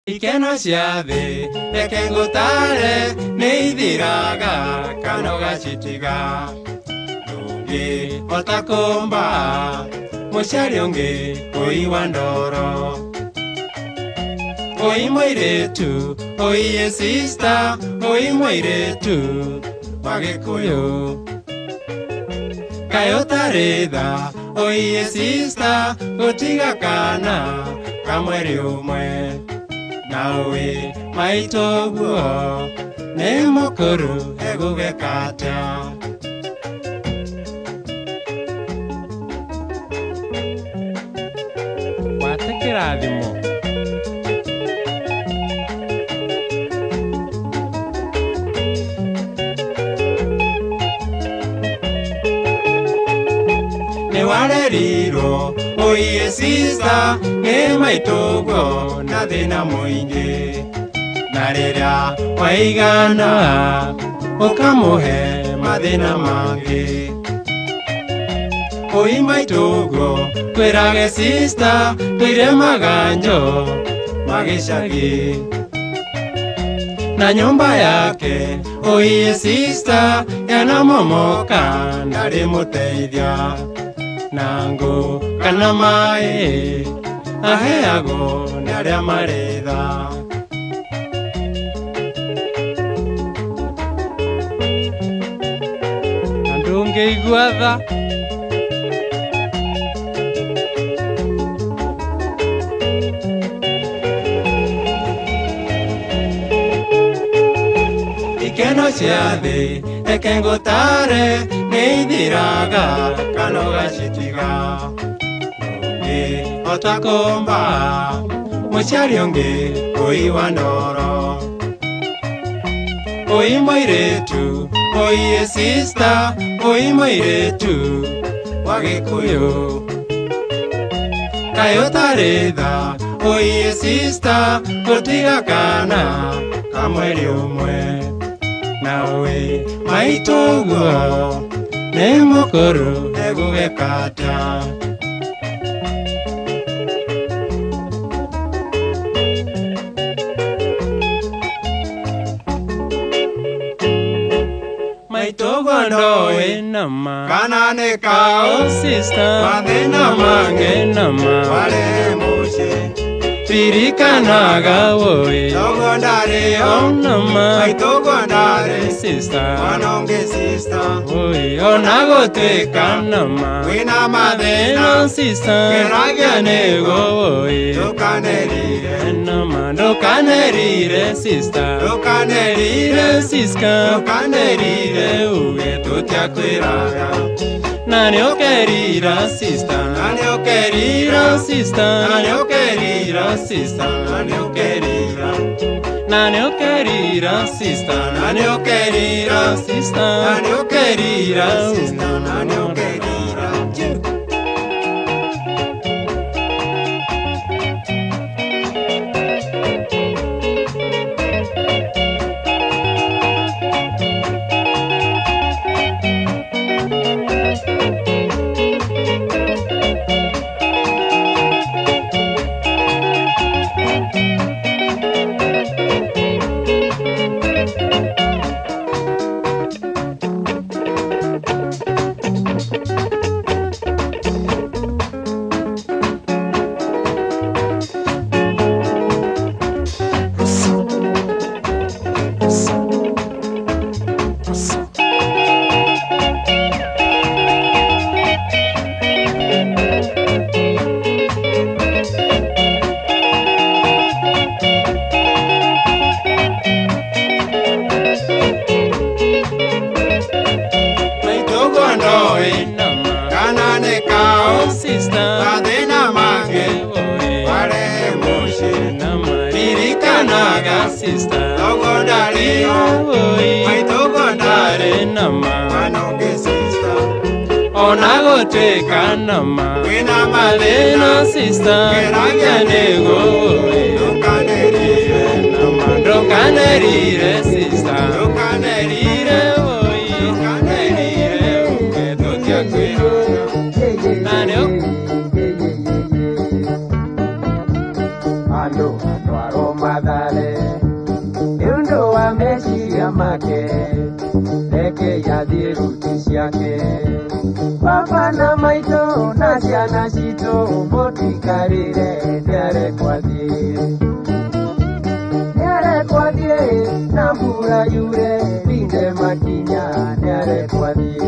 Ikeno ciathĩ reke ngũtare nĩ ithiraga kana ũgacitiga ndũngĩhota kũmba mũciari ũngĩ ũi wa ndoro ũi mũirĩtu ũiye sister ũi mũirĩtu wa Gĩkũyũ kaĩ ũtarĩ tha ũiye sister gũtiga kana ka mweri ũmwe nawe maitoguo nĩ mũkũrũ egũgeka atĩa wate kĩrathimo nĩ warerirwo ũiye sister nĩ maitoguo na thĩna mũingĩ na rĩrĩa waigana ũkamũhe mathĩna mangĩ ũi maitoguo kwĩrage sister twĩre maganjo magĩcagi na nyũmba yake ũiye sister yanamomoka ndarĩ mũteithia na ngũ kana maĩ aheagwo nĩ arĩa marĩ tha na ndũngĩigua tha ikeno cia thĩ reke ngũtare nĩ ithiraga kana ũgacitiga ndũngĩhota kũmba mũciari ũngĩ ũi wa ndoro ũi mũirĩtu ũiye sister ũi mũirĩtu wa Gĩkũyũ kaĩ ũtarĩ tha ũiye sister gũtiga kana ka mweri ũmwe nawe maitoguo nĩ mũkũrũ egũgeka atĩa maitoguo ndoĩ nama kana nĩ kao sister mathĩna mangĩ nama wale mũciĩ tirikanaga woi togo ndare ona maitogo ndare sister wanonge sister woi ona goteka nama wina mathena sister keragia nego woi dokanerire nama dokanerire sister dokanerire uge tutiakwiraga nani okerira sister nani okerira sister nani okerira sister nani okerira nani okerira sister nani okerira sister nani okerira sister nani okerira sister togondari oi mai togondari nama manoge sister ona goteka nama wina malena sister keranego oi dokanerire nama dokanerire sister dokanerire oi dokanerire uke totia kwiro nane ando aroma Mathare Nĩũndũ wa meciria make reke yathiĩ ruti ciake Baba na maitũ na ciana citũ mũtikarĩre nĩarekwathiĩ na mbura yure rinde makinya nĩarekwathiĩ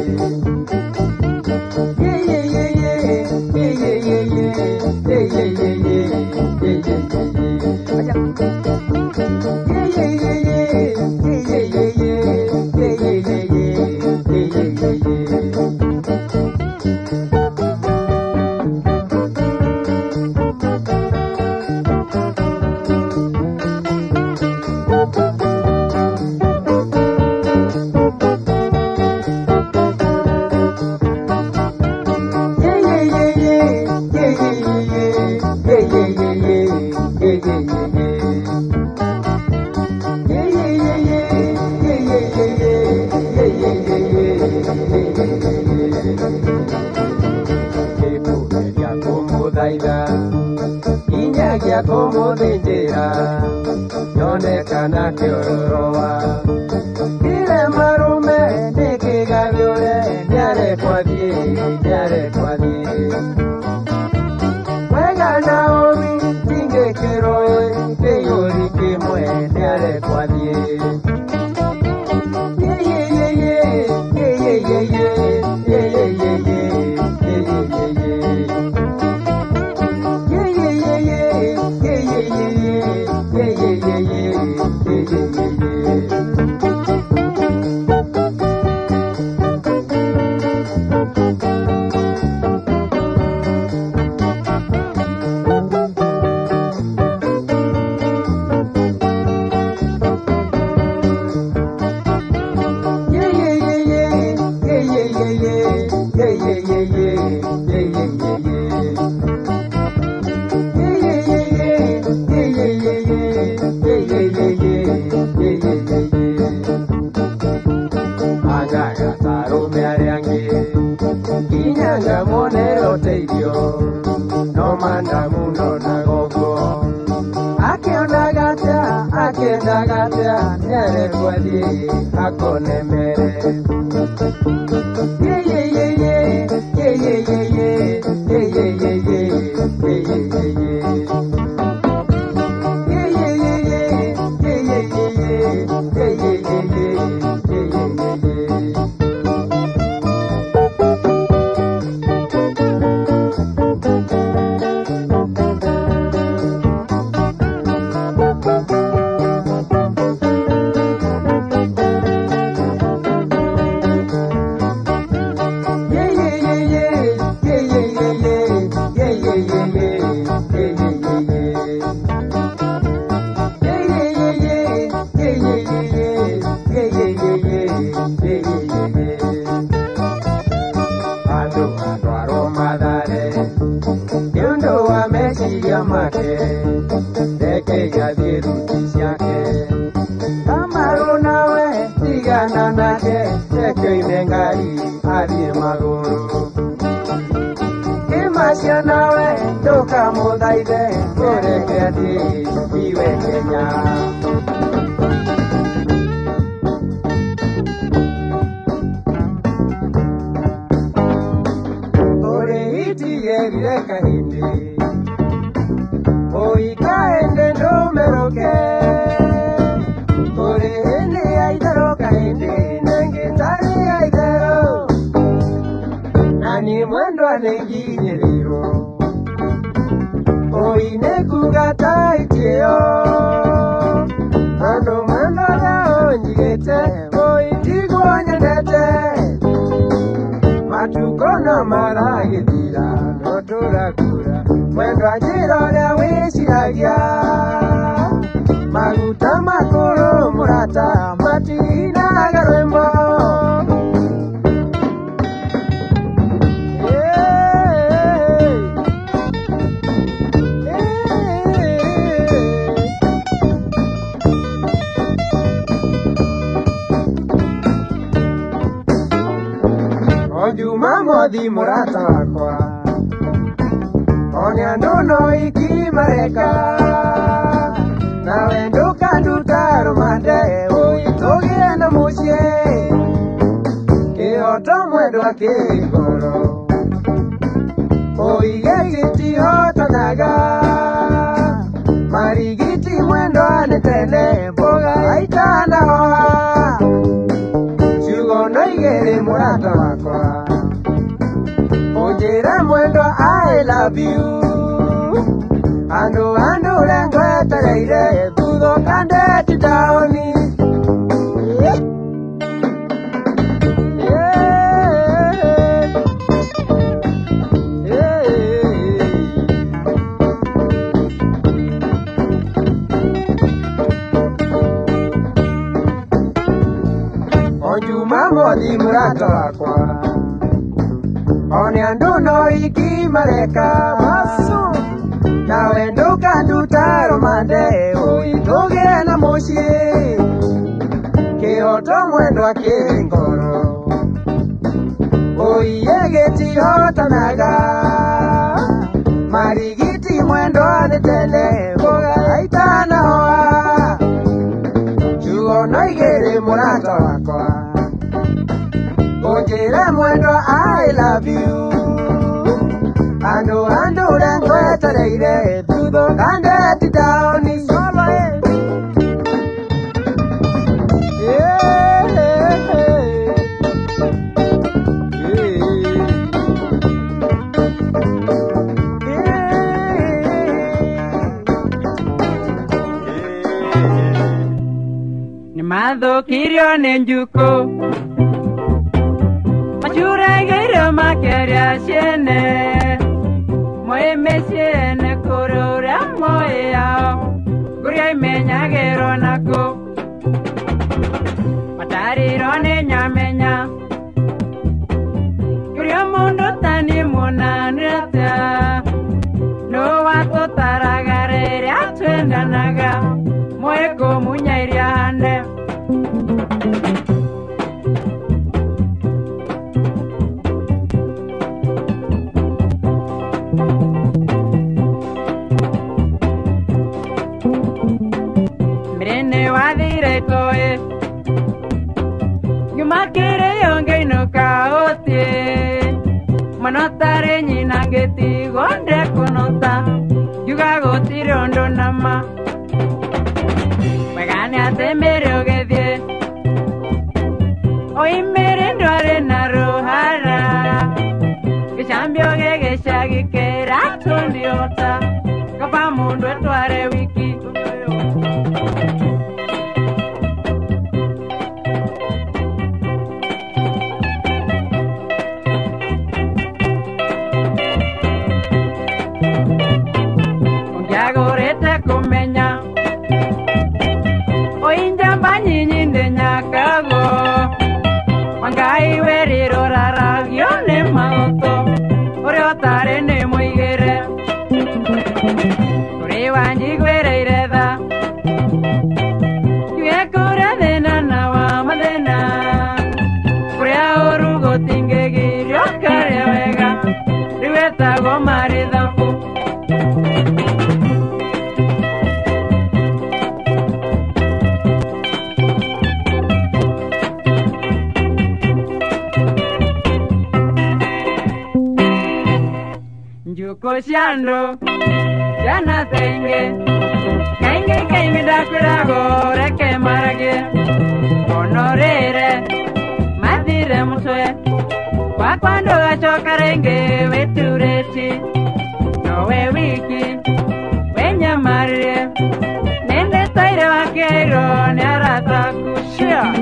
Inyagia kũmũthĩnjĩra nyonekana kĩororoa Ire marume nĩkĩgathũre nĩarekwathiĩ Wega na ũri tingĩkĩroĩ kĩiyũri kĩmwe nĩarekwathiĩ Inyanga monero teithio no manda muno na gogo akĩendagatia nĩarekwathiĩ akonemere Nĩũndũ wa meciria make reke yathiĩ ruti ciake Kamaru nawe tigana nake reke oime ngari athiĩ magũrũ Kĩmacio nawe ndũkamũthaithe ũreke athiĩ iwe Kenya Yerire kahindi Oikaende ndomeroke Ore hindi aidaro kahindi Nengitari aidaro Nani mwendo anenginyiriro Oine kugata itio Ando mwendo ya onjigete Oitigo nyendete Matukona maragithira Noturakura Mwendo ajirore wishiragia Maguta makuru murata Matina garwembo Ojuma modi murata wakwa Onya nono ikimareka nawe ndukanduta rumande uyitugie na mucie kioto mwendwa kigoro oige gitihotanaga marigiti mwendwa netele mboga aitanahoa ciugo noigere murata wakwa unjire mwendwa I love you andu rengwetereire thutho kandeti taoni Mothi murata wakwa one andu no ikimareka masu nawe ndukanduta rumande uyitugie na mucie kioto mwendwa kingoro uiye gitihotanaga marigiti mwendwa nitele mboga aitanahoa ciugo noigere murata wakwa unjire mwendwa I love you andu rengwetereire thutho kandeti taoni solo ni mathukirio ni njuku Machurageiro makeria ciene Moime ciene kurura moya Guria imenyagero nako Matariro ni nyamenya Guria mundu tani munanirata No watu taragarere atwendanaga Moeko munyairia hane Yumakere yonge no kaote Manotare nyina ngeti gonde kunota Yuga goti rondo nama Megane atemere ogedie Oimere ndware na rohara Gishambio gegesha gikera tundiota Kapa mundu etware wiki kumenya oinja banyinyi ndenyakago wangai weriro raragio ne maoto ore otare ne muigere ore wanji gwereire tha kiekura thina na wa mathina kuria orugo tingegirio kare wega riwetago marithabu Kosiando Jana tenge Kainge dakurago Reke marage Honorere Madire muswe Kwa kwando achokarenge Wetureti Nowe wiki Wenya marie Nende taire wakero Nyarata kushia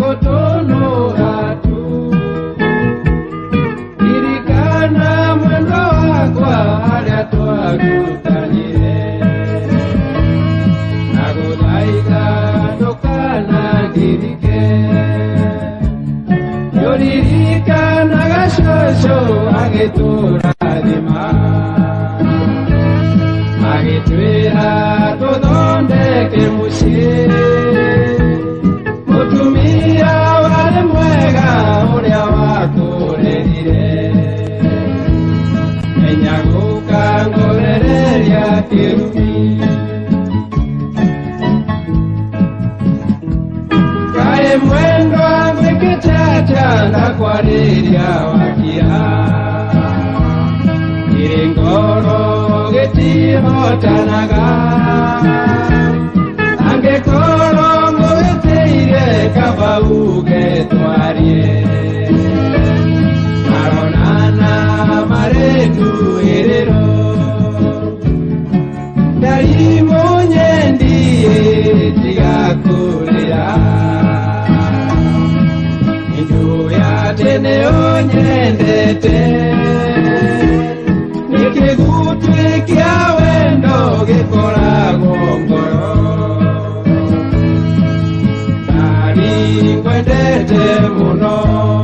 gutunura tu irikana mwendo wakwa haria twagutanire naguthaitha ndukanandirike nduririkanaga cũcũ agĩtũrathima agĩtwĩra tũthondeke mũciĩ mũtumia warĩ mwega ũrĩa wakũrerire menya gũkangũrereria kĩrumi kaĩ mwendwa gwĩkĩtata na kwarĩria wakia kĩrĩngoro gĩtihotanaga angĩkorwo ngũgĩtĩire kaba uge twarie maronana marĩ nduĩrĩro ndarimũ nyendie tiga kũrĩra njũĩ atĩ nĩũnyendete nĩkĩgutwi kĩa wendo gĩkoragwo ngoro ndari ngwendete mũno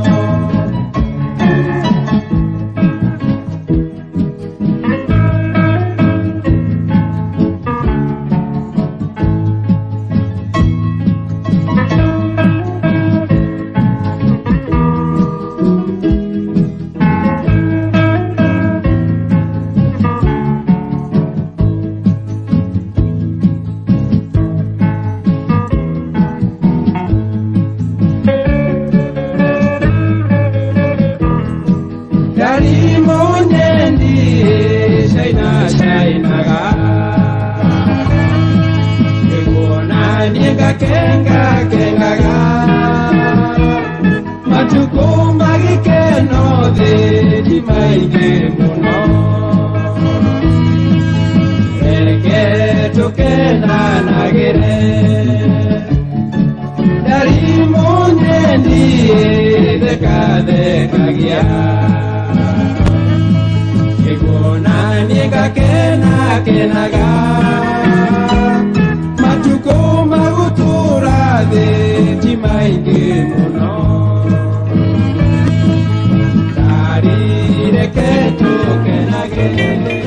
kengaga matukumba gikeno thĩ maingĩ mũno reke tũkenanagĩre ndarimũ nyendie thekathekagia ngĩkuonania ngakenakenaga matuko magutura thĩ ti maingĩ mũno ndari reke tũkenagĩre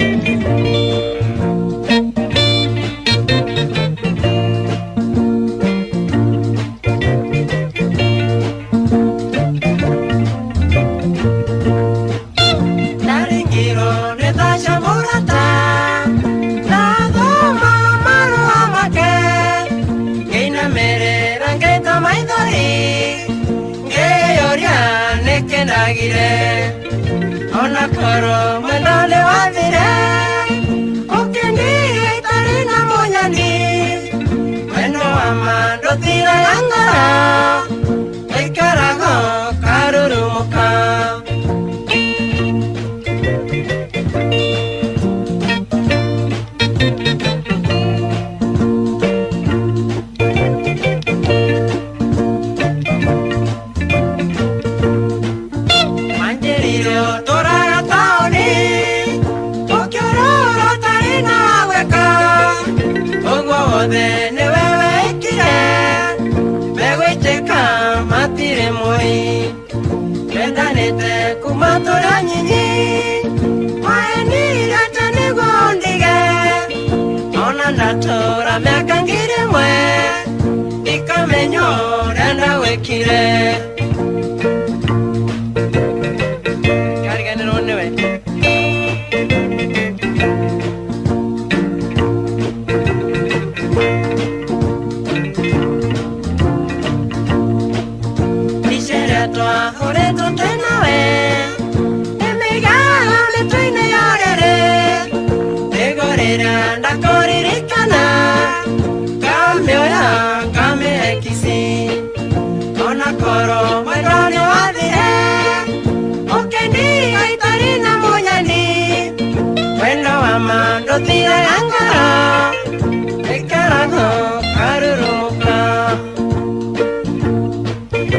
ona koro mwendone wathire ũkĩndiga itarĩ na mũnyani wendo wa ma ndũthiraga ngoro ũikaraga karurumuka kumatura nyinyi waenira tani gondige ona ndatura miaka ngiri mwe ikamenyora ndawekire kariganĩrwo nĩwe icere twahũrĩtwo twĩnawe ndakoririkana kamioya kamekisi ona koro mwendone wathire ũkĩndiga itarĩ na mũnyani wendo wa ma ndũthiraga ngoro ĩikaraga karurumuka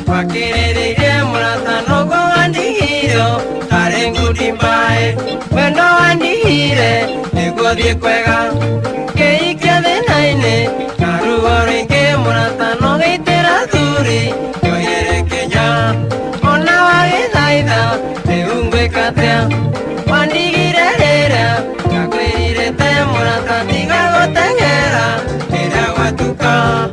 wakiriririe muratano gwa wandigiro tari ngudi mbae wendo wandigire niguthie kwega ngeikia thina-ini na ruo rwingi muratano gitira thuri njoyere Kenya ona wagithaitha riu ngwika atia wandigire riria ngakwirire te murata tiga guteng'era riria gwatuka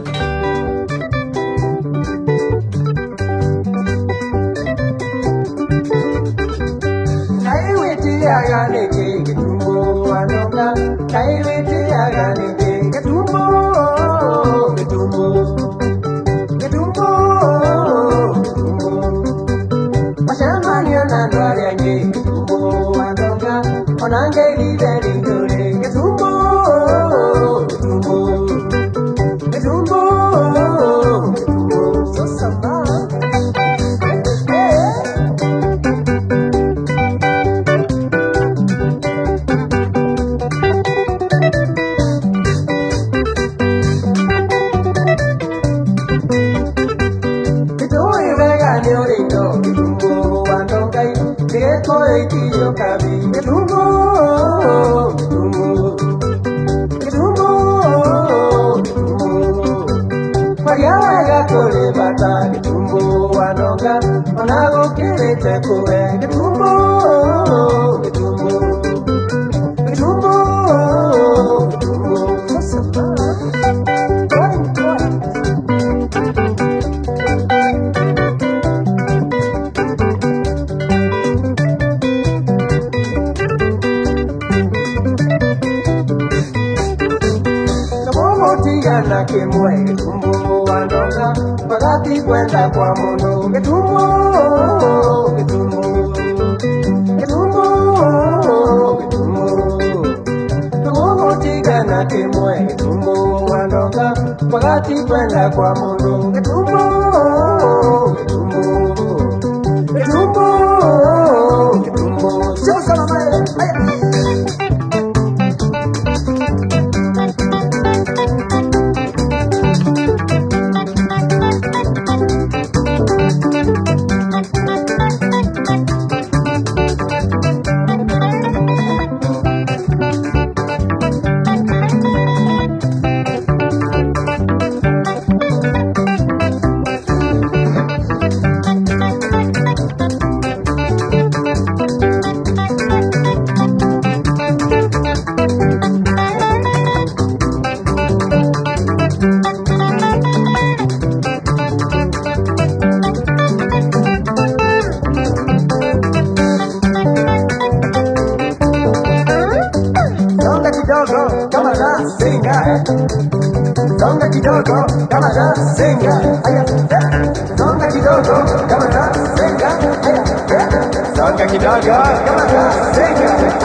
Aganeke ketumbo anoka kairete aganeke ketumbo Mashamanya na ndwari anje ketumbo anoka onange lideri ndore ketumbo so sama kwenda kwa mono ketumbo Tumo tigana kemwe ketumbo wandoka wakati kwenda kwa mono ketumbo Sio kama Songa kidogo kama nasenga haya Songa kidogo kama nasenga haya Songa kidogo kama nasenga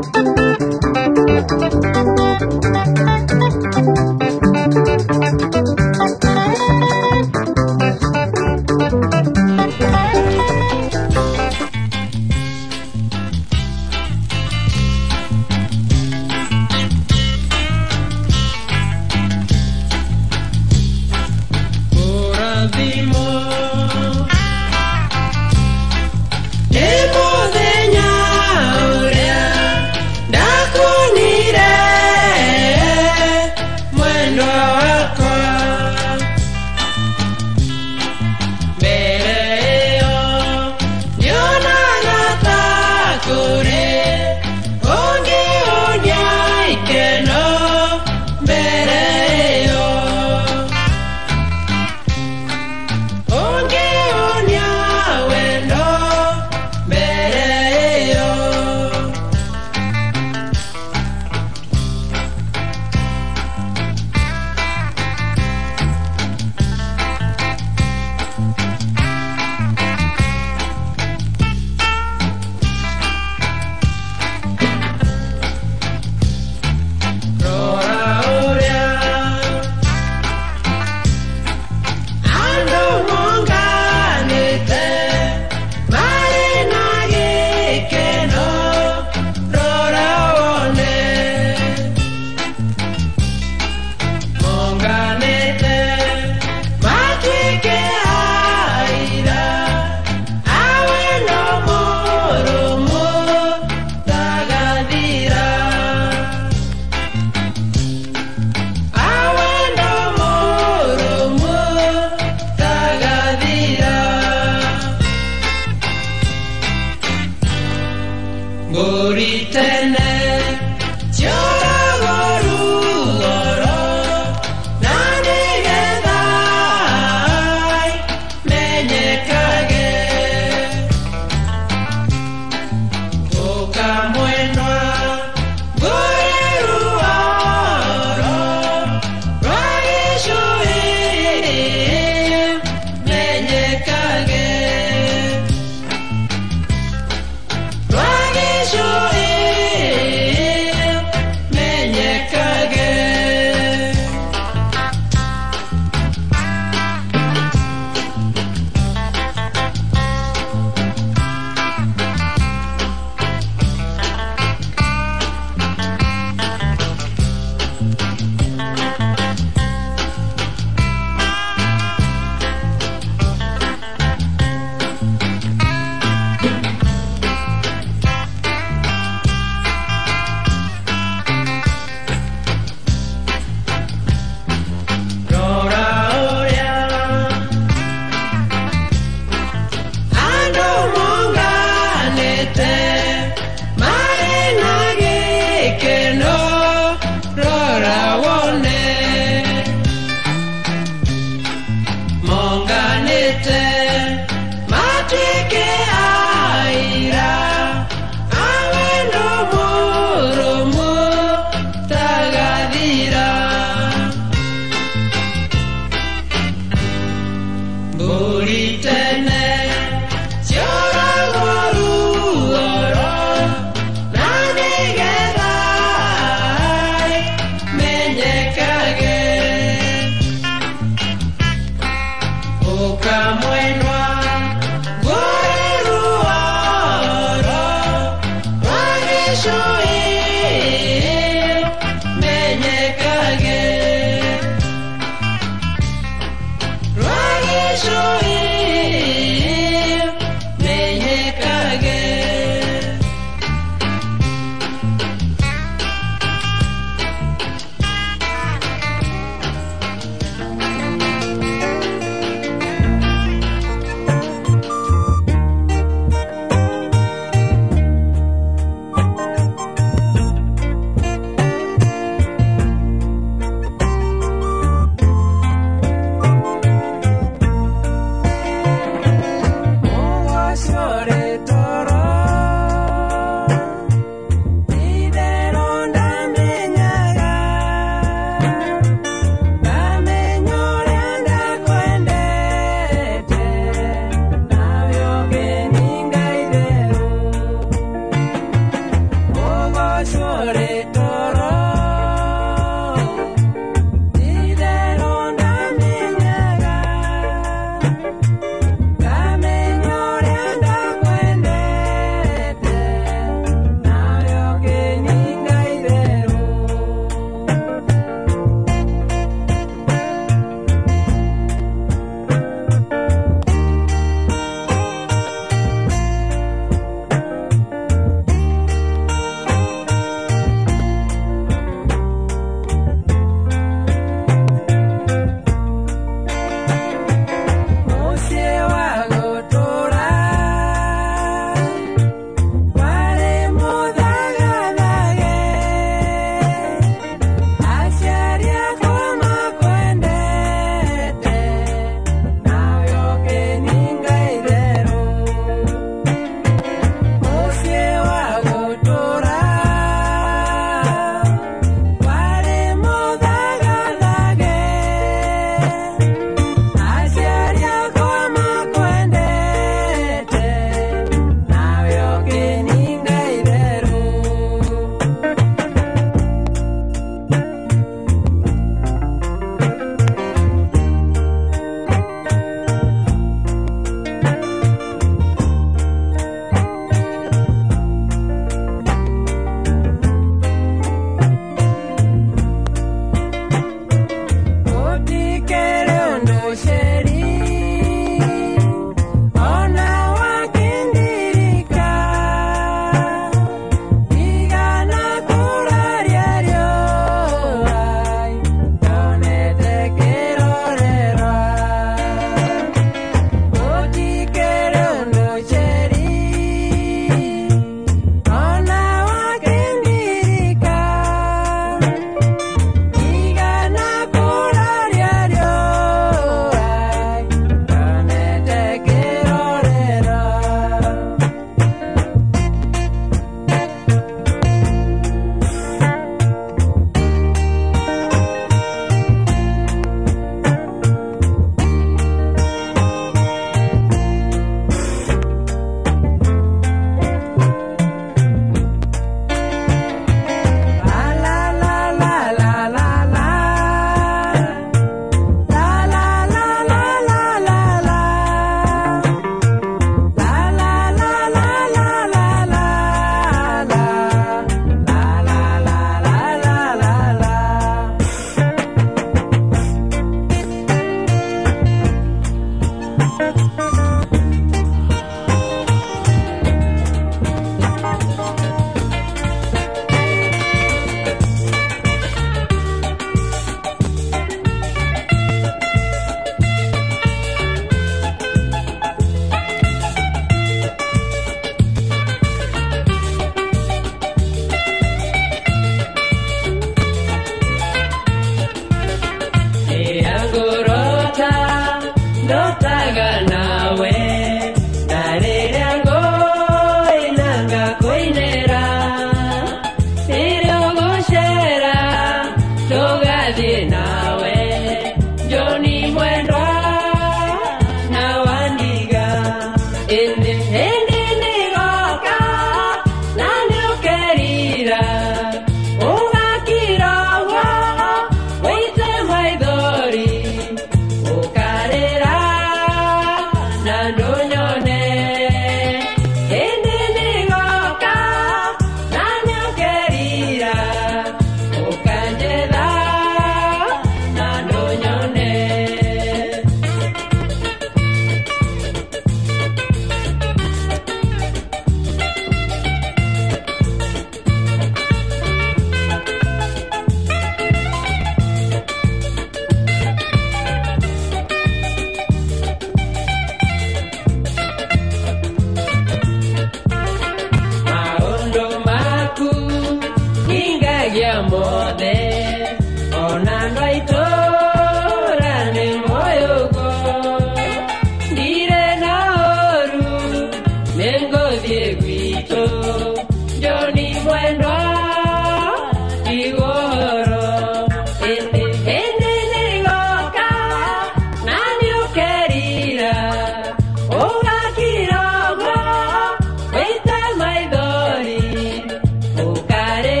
Ukare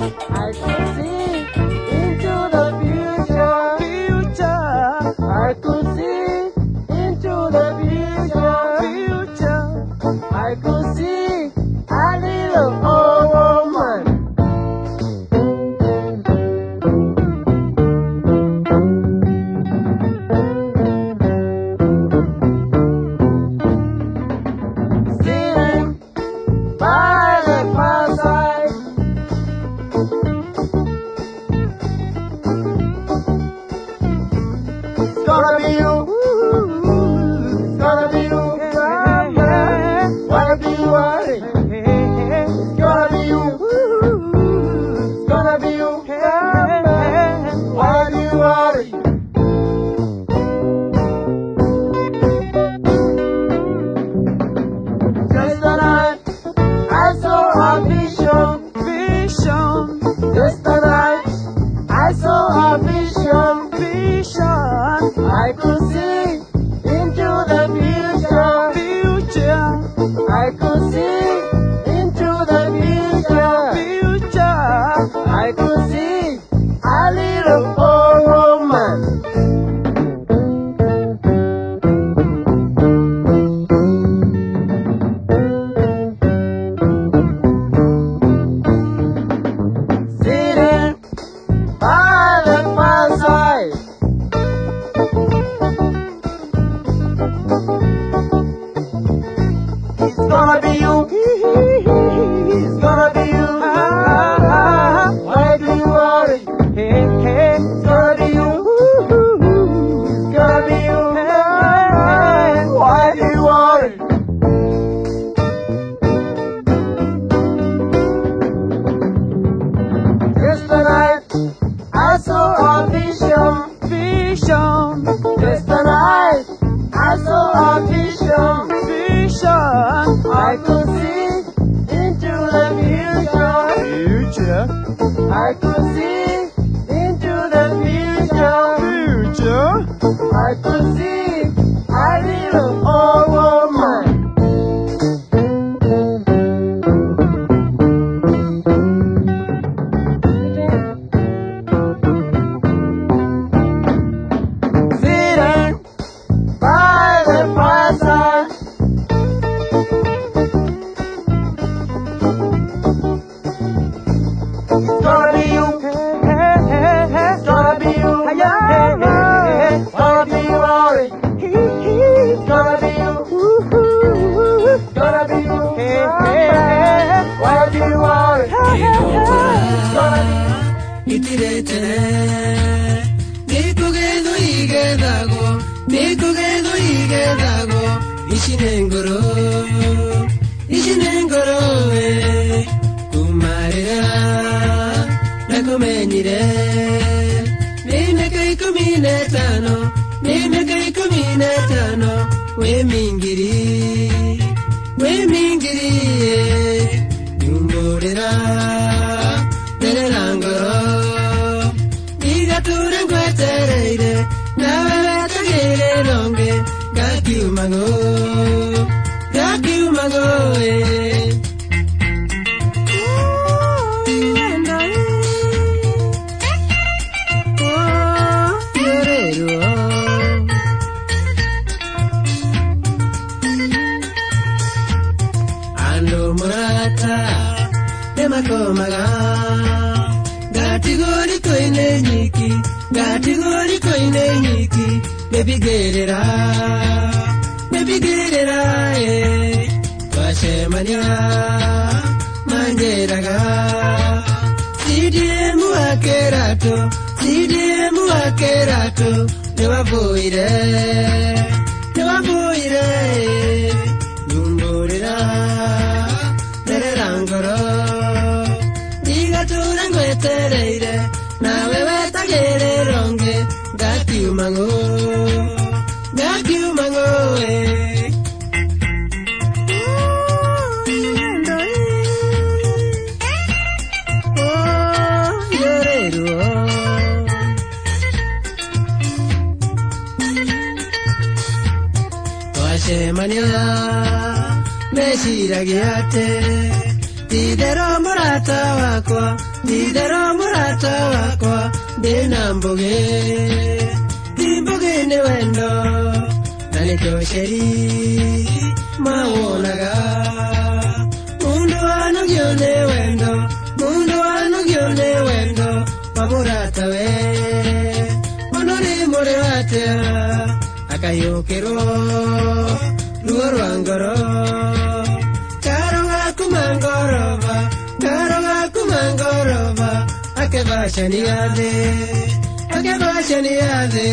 I could see into the future. I could see into the future. I could see a little old woman. Sitting by the fireside. It's gonna be you. It's gonna be you. Why do you worry? It's gonna be you. It's gonna be you. Why do you worry? Just tonight, I saw a vision. Just tonight, I saw a vision. I could see into the future. I could see into the future. I could see a little old woman. Sitting by the fireside. It's gonna be you. It's gonna be you. Why do you worry? It's gonna be you. It's gonna be you. Why do you worry? Just tonight, I saw a vision. Just tonight, I saw a vision. I could see into the future. I could see into the future. I could see a little old woman. Sitting by the fireside. It's gonna be you. It's gonna be you. Why do you worry? It's gonna be you. It's gonna be you. Why do you worry? It's gonna be you. Itirete Nikugedo igedago Ishinengoro Kumarira Nakumenyire Nimeke ikuminetano We mingiri Yungorera Nerelangoro Igature ngwetereire Nawe wetagire longe Gakiumago Ando murata Demakomaga Gatigori koine nyiki Baby gerera Washemania Manjeraga Sidiemu akerato Newabuire Yumburira Nererangoro Igatura ngwetereire Nawe wetagere ronge Gakiumango Washemania Meshiragiate Tidero murata wakwa, dina mbuge ni wendo, nani kyosheri, mawonaga. Mundu wanu gyone wendo, pamurata we, onori muri watea, akayokero, luo rwangoro. Karonga kumangorova, akebashani yade.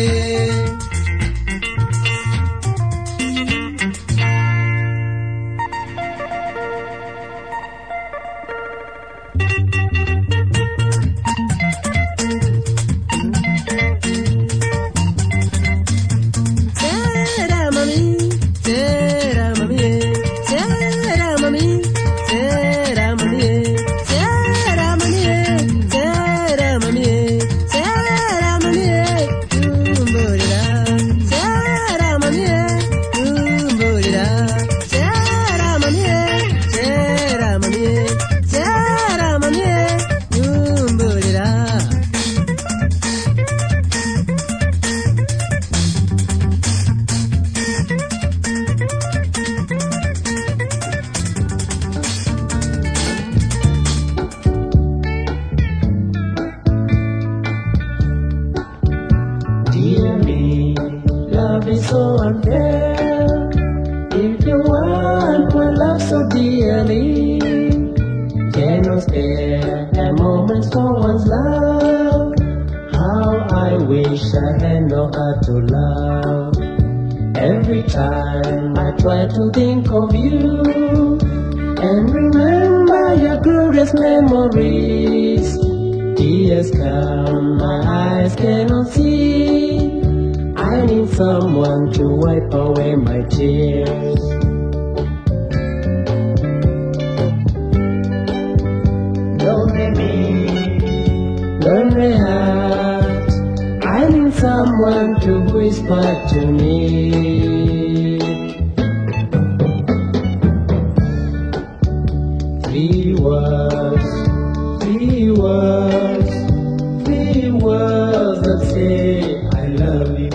So unfair. If you want my love so dearly, cannot spare a moment for one's love. How I wish I had no heart to love. Every time I try to think of you and remember your glorious memories, tears come, my eyes cannot see. I need someone to wipe away my tears. Lonely heart, I need someone to whisper to me. Three words that say I love you.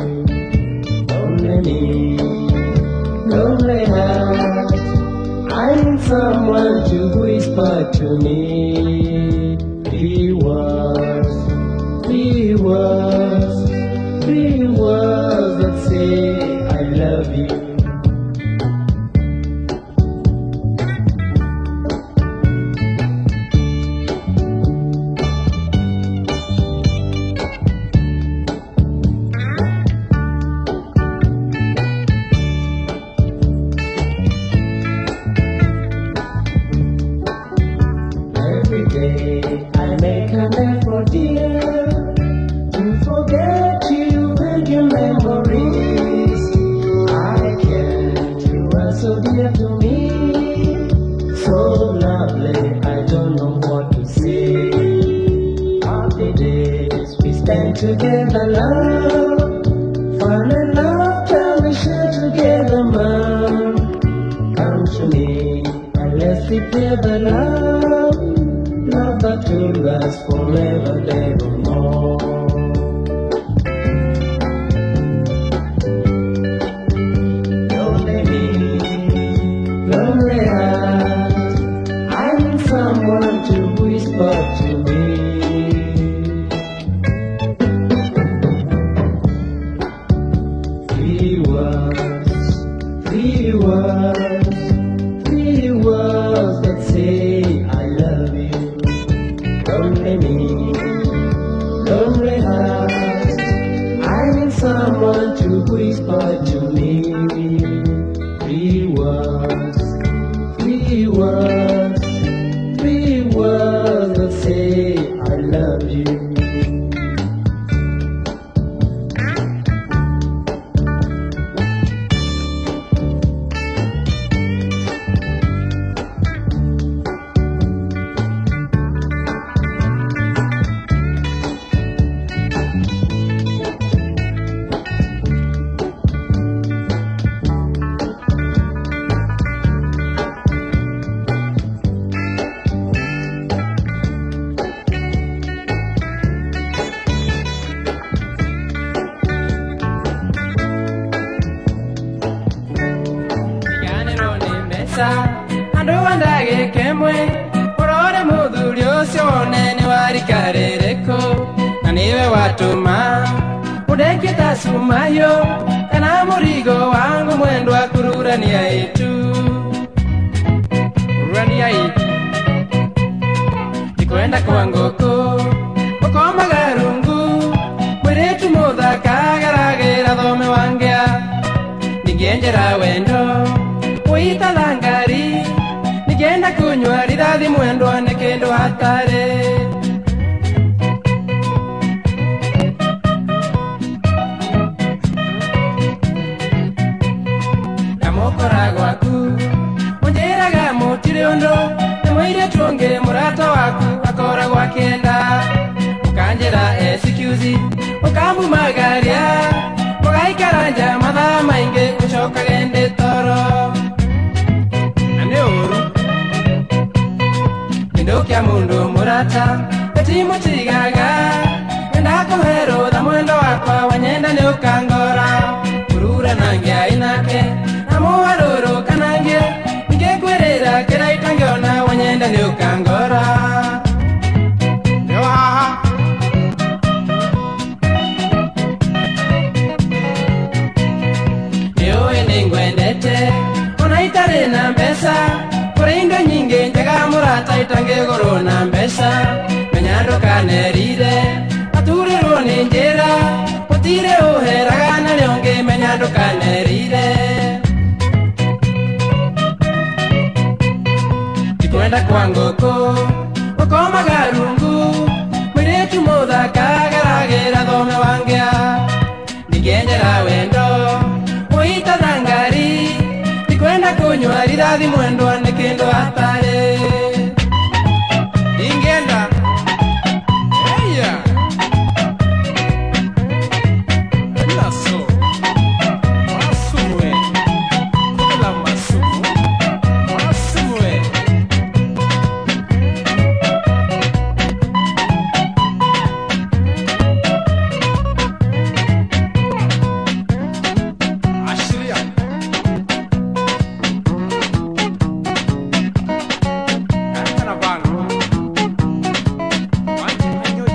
Lonely heart, I need someone to whisper to me. Three words that say I love you. Every day I make an effort, dear, to forget you and your memories. I can't, you are so dear to me, so lovely, I don't know what to say. Happy days we spend together, love, fun and laughter we share together, man. Come to me and let's together, love, love that will last forever, nevermore. Lonely heart, I need someone to whisper to me. Three words that say I love you. Lonely heart, I need someone to whisper to me. Three words that say I love you. watuma udeketa sumayo kana murigo wangu mwendo wa kururania yetu kururania yetu nikwenda kwa ngoko ukoma garungu mwiretu muthaka garagera thome wangea nigenjera wendo uita thangari nigenda kunywa ridhathi mwendo ane kendo hatare namokora gwaku unjiraga mutire undo namwire tuonge murata waku akora gwakenda ukanjira excuse ukambu magaria ukaikaranja mathaa maingi ucoka gende toro ane uru nindukia mundu murata etimutigaga wenda kuhero tha mwendo wakwa wanyenda ni ukangora kurura nangia inake namuharuru kanangie ningekwirira kira itangiona wanyenda ni ukangora yo haha niuye ningwendete unaitari na mbesa kuringa nyingi njega murata itangiguru na mbesa menyandukanerire aturirwo ni njira utire uheraga na riongi menyandukanerire ikwenda kwa ngoko ukoma garungu mwiretu muthaka garagera thome wangea nigenjera wendo uita thangari ikwenda kunywa ridhathi mwendo ane kendo hatare ingenda eya laso masumwe kula masumu masumwe ashiria kana bana wanti hanyo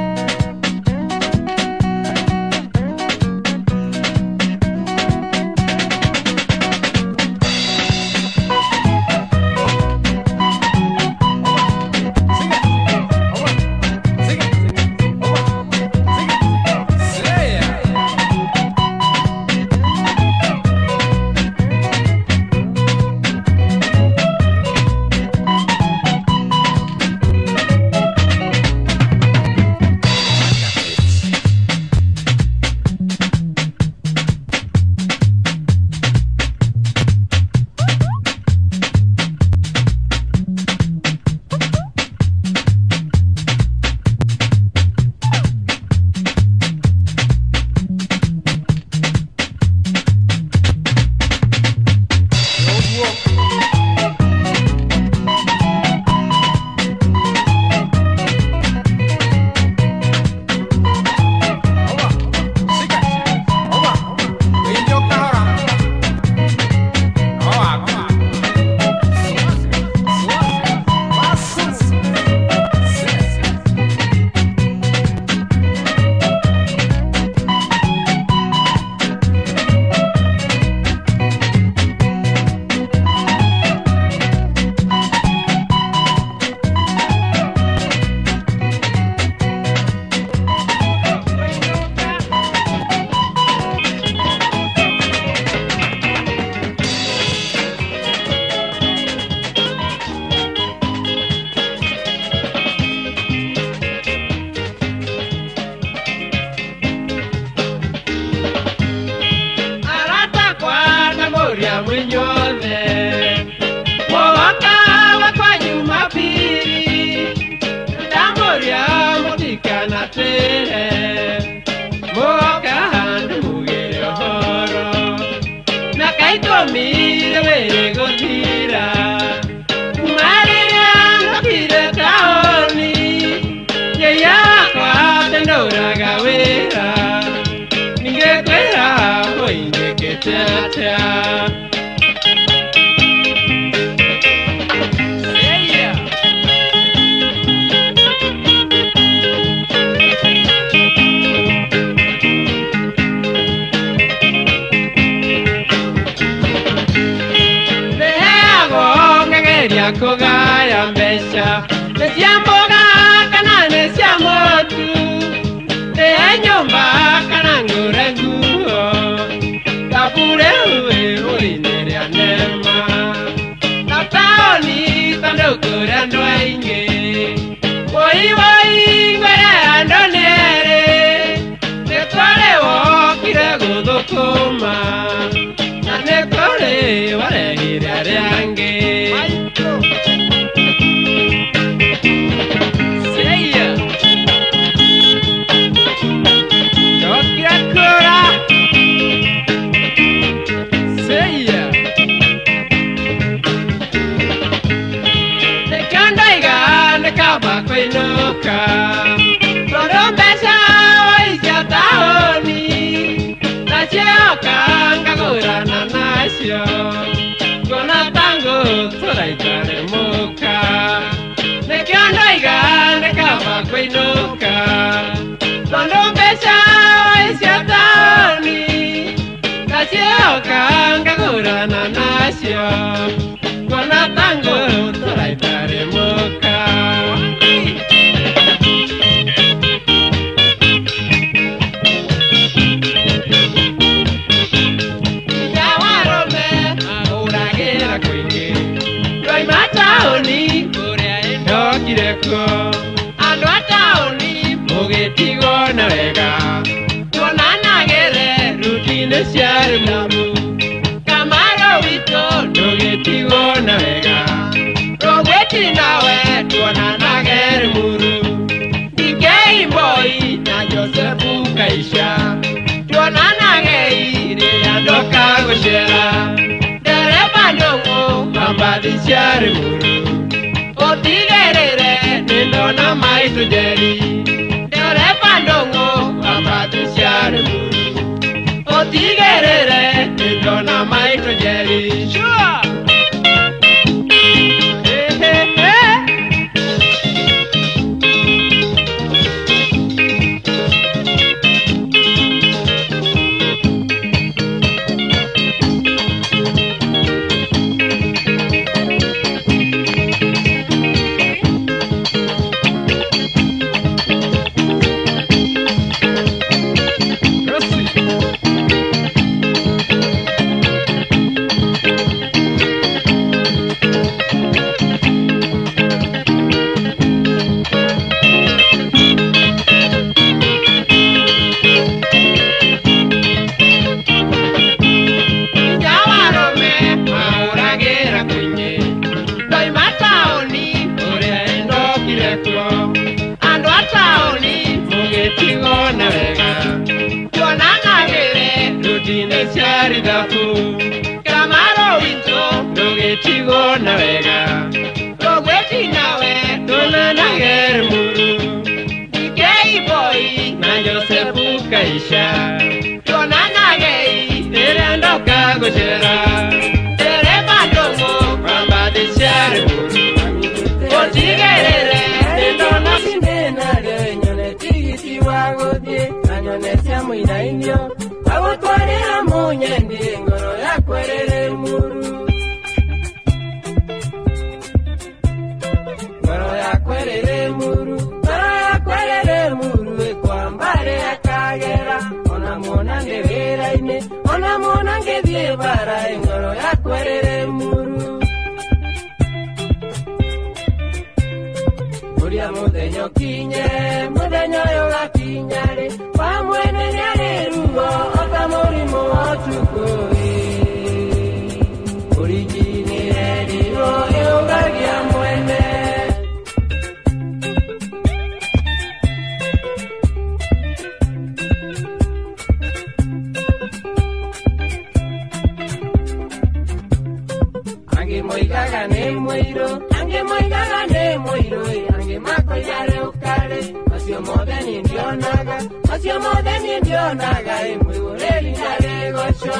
kugaya mbesha nesiamboga kana nesiamotu nyumba kana ngure nguo kapure uwe uineria nema na taoni tandukure andwaingi woi ngwere andonere nekore wokire guthukuma na nekore warehire aria angi Rodombesha waisha taoni na cheo kanga gurana nasio kona tango turaitare muka nekiondo igane kama kwinuka Rodombesha waisha taoni na cheo kanga gurana nasio kona tango turaitare muka Ando ataoni mogetigo na wega Tonana gere rutine siare muru Kamaro wito mogetigo na wega Rogeti nawe tonana gere muru Dikei boy na Josefu kaisha Tonana gei ando kagoshera Dereba ndongo mambadi siare muru Otigerere nindona maitu jeri Deore pandongo ambatu siare muru Otigerere nindona maitu jeri Sure! Hey, hey, hey! Kamaro wito dogetigo na wega Rogeti nawe tonana gere muru Dikei boy na Josefu kaisha Tonana gei terendo kagoshera Tere bandongo kwamba desiare muru Otigerere tendona Sinena de nyone tigiti wagodie Anyone siamu ina indio Awotwarira munyende ngoro ya kwerere muru Ngoro ya kwerere muru Ekwambare ya kagera Ona mona ngevera ine Ona mona ngevye bara Ngoro ya kwerere muru Muria mudenyo kinye Mudenyo yoga kinyare Pamwene nyare rugo Ota murimo otukoi Origini eriro Yoga gia mwene Ange moigaga ne moiro Ange moigaga ne moiro Ange mako yare ukare Asio modeni ndionaga Mwigureli nyare gosho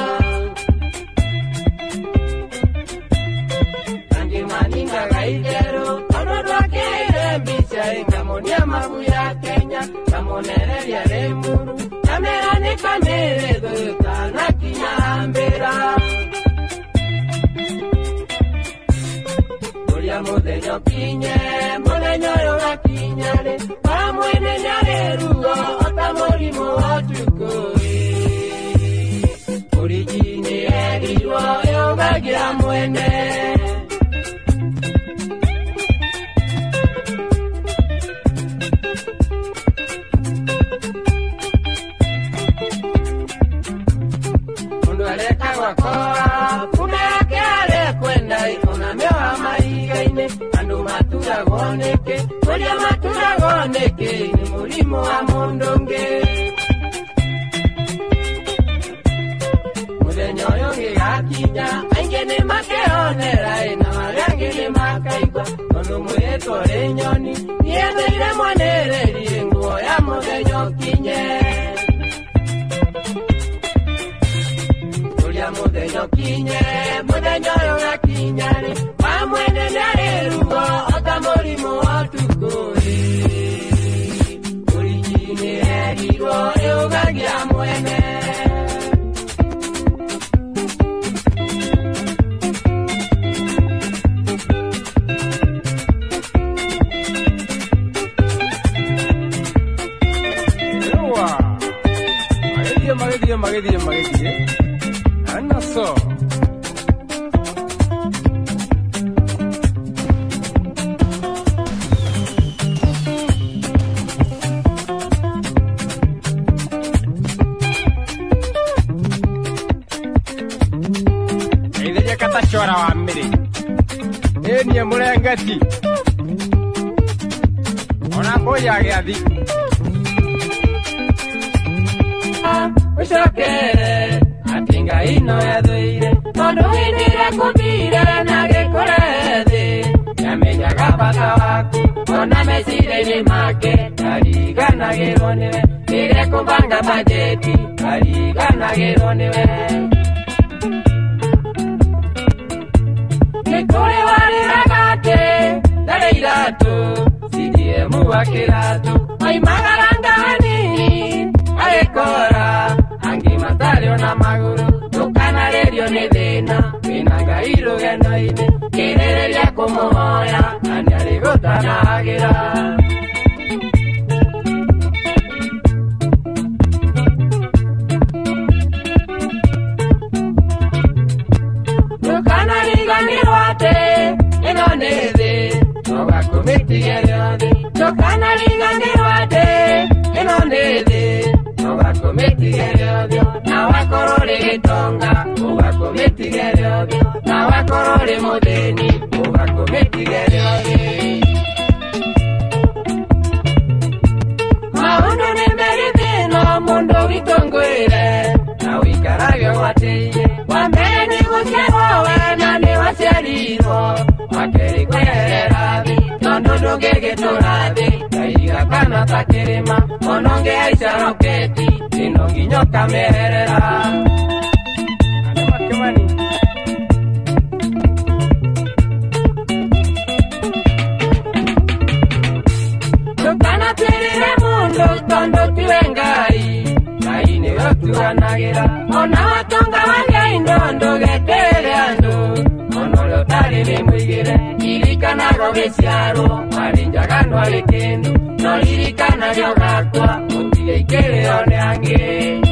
Ange maninga gaidero Ono dwakere mbicha Ingamonia mabu ya Kenya Kamonereria remuru Kamera ne kamere Doyota na kinyambera mudenyo kinye mudenyo yoga kinyare pamwene nyare rugo otamorimo otukoi origine eriwo yoga gira mwene Wakora, kumeke ale kwenda ikona mewa maigaine andu matura goneke, kuria matura goneke ni murimo wa mondonge mudenyo yonge gakinya ainge ni makeonera ina mariange ni makaigwa ono mweto lenyoni niendeire mwanereri nguo ya mudenyo kinye mudenyo kinye, mudenyo yoga kinyare, pamwene nyare rugo, otamorimo otukoi. Origine erigo, yoga gira mwene. Ewa, magedie. Anaso. Ile kata chora wa mbere. Eni murengati. Ona boya gyathi. Ushokere. Atinga ino ya doire Tondo indire kubire nage kurede Yamenya gabata waku Ona mesire ni make Kariga nage ronewe Kire kubanga bajeti Kariga nage ronewe Nikuri wari ragate Dare iratu Sidie muwa kiratu Ay magaranga wani Arekora Angi matario na maguru Tukana redio ni dhina Winanga iru geno ine Kirereria kumuhoya Nani aligota na agira Tukana liganirwate Ino nede Noga kumitigere odi Tukana liganirwate Ino nede Ugakometigere odio, na wakorore gitonga, ugakometigere odio, na wakorore modeni, ugakometigere odio. Maundu ni merithino, mundo gitongwire, na wikaragio wateye, wambere ni guciarwowe, na ni waciarirwo, wakeri kwererathi, tondo ndungege turathi, kaiga kana takirima, ononge aica roketi, ino ginyo kamerera. Anema kimani. Tukana tirire mundo, tondo tiwengai, ngai ni otuanagira, ona watonga wangai ndondo getere andu, onolo tari ni mwigire, irikana gogeciaro, marinjagano alikindu, no irikana yogakwa, utige ikere one ange.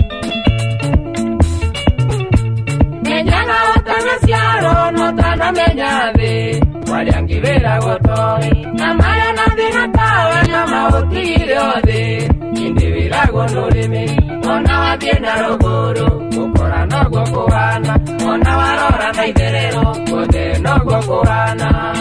Menyaga otana siaro, no tana menyabe, waliangivera gotoi, namaya nandina tawa, nama utigire ode, indivirago nurimi, ona wabiena rogoro, ukora nogo kuhana, ona warora na iderero, ode nogo kuhana.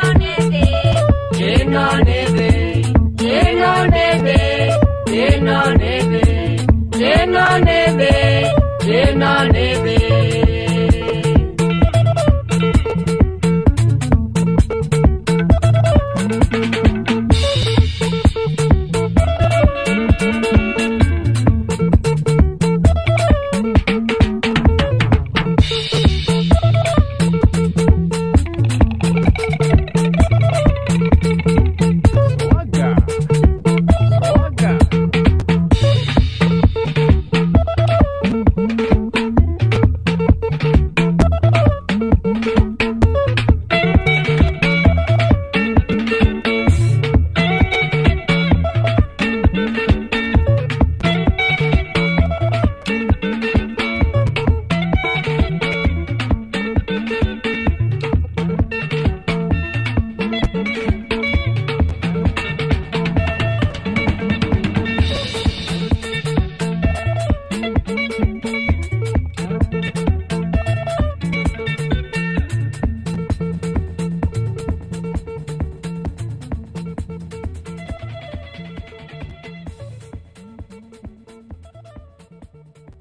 No